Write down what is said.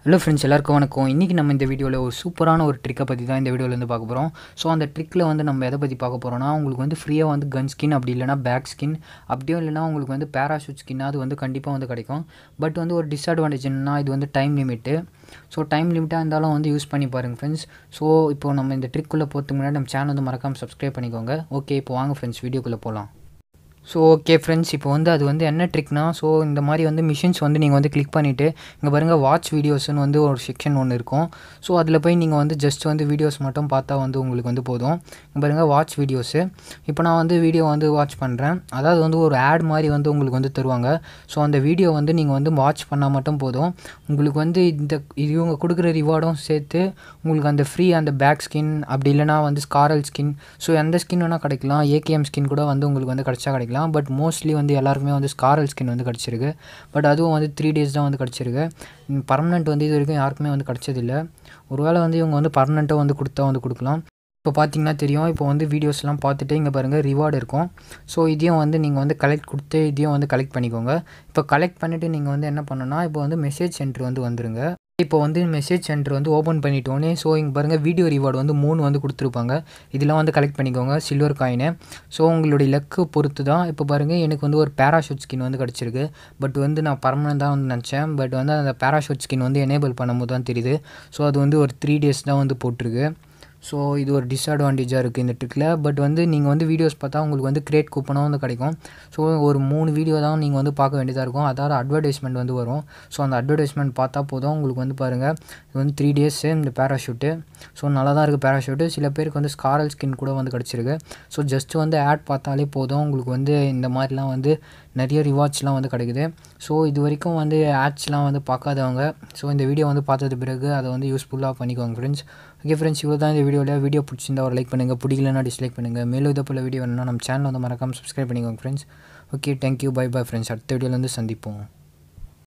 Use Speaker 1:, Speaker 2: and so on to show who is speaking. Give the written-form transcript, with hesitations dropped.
Speaker 1: Hello friends, எல்லாருக்கும் வணக்கம். இன்றைக்கி நம்ம இந்த வீடியோவில் ஒரு சூப்பரான ஒரு ட்ரிக்கை பற்றி தான் இந்த வீடியோவில் பார்க்க போகிறோம். ஸோ அந்த ட்ரிக்கில் நம்ம எதை பற்றி பார்க்க போகிறோம்னா, உங்களுக்கு ஃப்ரீயாக கன் ஸ்கின், அப்படி இல்லைனா பேக் ஸ்கின், அப்படியும் இல்லைனா உங்களுக்கு பேராஷூட் ஸ்கின் அது கண்டிப்பாக கிடைக்கும். பட் ஒரு டிஸ்அட்வான்டேஜ் என்னன்னா, இது டைம் லிமிட்டு. ஸோ டைம் லிமிட்டாக இருந்தாலும் யூஸ் பண்ணி பாருங்கள் ஃப்ரெண்ட்ஸ். ஸோ இப்போ நம்ம இந்த ட்ரிக்குள்ளே போகிறதுக்கு முன்னாடி நம்ம சேனல் மறக்காமல் சப்ஸ்கிரைப் பண்ணிக்கோங்க. ஓகே, இப்போ வாங்க ஃப்ரெண்ட்ஸ் வீடியோக்குள்ளே போகலாம். ஸோ ஓகே ஃப்ரெண்ட்ஸ், இப்போ அது என்ன ட்ரிக்னா, ஸோ இந்த மாதிரி மிஷின்ஸ் நீங்கள் கிளிக் பண்ணிவிட்டு இங்கே பாருங்கள், வாட்ச் வீடியோஸ்னு ஒரு செக்ஷன் ஒன்று இருக்கும். ஸோ அதில் போய் நீங்கள் ஜஸ்ட் வீடியோஸ் மட்டும் பார்த்தா உங்களுக்கு போதும். இங்கே பாருங்கள், வாட்ச் வீடியோஸு. இப்போ நான் வீடியோ வாட்ச் பண்ணுறேன். அதாவது ஒரு ஆட் மாதிரி உங்களுக்கு தருவாங்க. ஸோ அந்த வீடியோ நீங்கள் வாட்ச் பண்ணால் மட்டும் போதும். உங்களுக்கு இந்த இவங்க கொடுக்குற ரிவார்டும் சேர்த்து உங்களுக்கு அந்த ஃப்ரீ அந்த பேக் ஸ்கின், அப்படி இல்லைனா ஸ்காரல் ஸ்கின், ஸோ எந்த ஸ்கின் வேணால் கிடைக்கலாம். ஏகேஎம் ஸ்கின் கூட உங்களுக்கு கிடச்சா கிடைக்கலாம். பட் மோஸ்ட்லி எல்லாருக்குமே ஸ்காரல் ஸ்கின் கிடச்சிருக்கு. பட் அதுவும் 3 days தான் கிடச்சிருக்கு. பர்மனெண்ட் இது வரைக்கும் யாருக்குமே கிடச்சதில்லை. ஒருவேளை இவங்க பர்மனெண்ட்டாக கொடுத்தா கொடுக்கலாம். இப்போ பார்த்தீங்கன்னா தெரியும். இப்போ வீடியோஸ்லாம் பார்த்துட்டு இங்கே பாருங்கள், ரிவார்டு இருக்கும். ஸோ இதையும் நீங்கள் கலெக்ட் கொடுத்து இதையும் கலெக்ட் பண்ணிக்கோங்க. இப்போ கலெக்ட் பண்ணிவிட்டு நீங்கள் என்ன பண்ணணும்னா, இப்போ மெசேஜ் சென்டர் வந்துருங்க. இப்போ மெசேஜ் சென்டர் ஓப்பன் பண்ணிட்டோன்னே, ஸோ இங்கே பாருங்கள், வீடியோ ரிவார்டு 3 கொடுத்துருப்பாங்க. இதெல்லாம் கலெக்ட் பண்ணிக்கோங்க, சில்வர் காயினு. ஸோ உங்களுடைய லக்கு பொறுத்து தான். இப்போ பாருங்கள், எனக்கு ஒரு பேராஷூட் ஸ்கின் கிடச்சிருக்கு. பட் நான் பர்மனெண்ட் தான் நினச்சேன். பட் அந்த பேராஷூட் ஸ்கின் எனேபிள் பண்ணும்போது தான் தெரியுது. ஸோ அது ஒரு 3 days தான் போட்டிருக்கு. ஸோ இது ஒரு டிஸ்அட்வான்டேஜாக இருக்குது இந்த ட்ரிக்கில். பட் நீங்கள் வீடியோஸ் பார்த்தா உங்களுக்கு கிரேட் கூப்பனும் கிடைக்கும். ஸோ ஒரு 3 வீடியோ தான் நீங்கள் பார்க்க வேண்டியதாக இருக்கும். அதாவது அட்வர்டைஸ்மெண்ட் வரும். ஸோ அந்த அட்வர்டைஸ்மெண்ட் பார்த்தா போதும். உங்களுக்கு பாருங்கள், இது 3 days இந்த பேராஷூட்டு. ஸோ நல்லா தான் இருக்குது பேராஷூட்டு. சில பேருக்கு ஸ்காரல் ஸ்கின் கூட கிடச்சிருக்கு. ஸோ ஜஸ்ட் ஆட் பார்த்தாலே போதும். உங்களுக்கு இந்த மாதிரிலாம் நிறைய ரிவார்ட்ஸ்லாம் கிடைக்குது. ஸோ இது வரைக்கும் ஆட்ஸ்லாம் பார்க்காதவங்க, ஸோ இந்த வீடியோ பார்த்தது பிறகு அதை யூஸ்ஃபுல்லாக பண்ணிக்கோங்க ஃப்ரெண்ட்ஸ். ஓகே ஃப்ரெண்ட்ஸ், இவ்வளோ தான் இந்த வீடியோ பிடிச்சிருந்தா ஒரு லைக் பண்ணுங்கள், பிடிக்கலன்னா டிஸ்லைக் பண்ணுங்கள். மேலும் இதை போல் வீடியோ வேணும்னா நம்ம சேனல் மறக்காமல் சப்ஸ்கிரைப் பண்ணிக்கோங்க friends. Okay, thank you, bye friends. அடுத்த வீடியோவில் சந்திப்போம்.